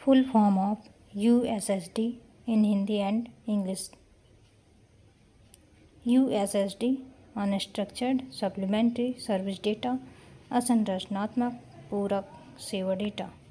Full form of USSD in Hindi and English. USSD Unstructured Supplementary Service Data, असंरचनात्मक पूरक सेवा data.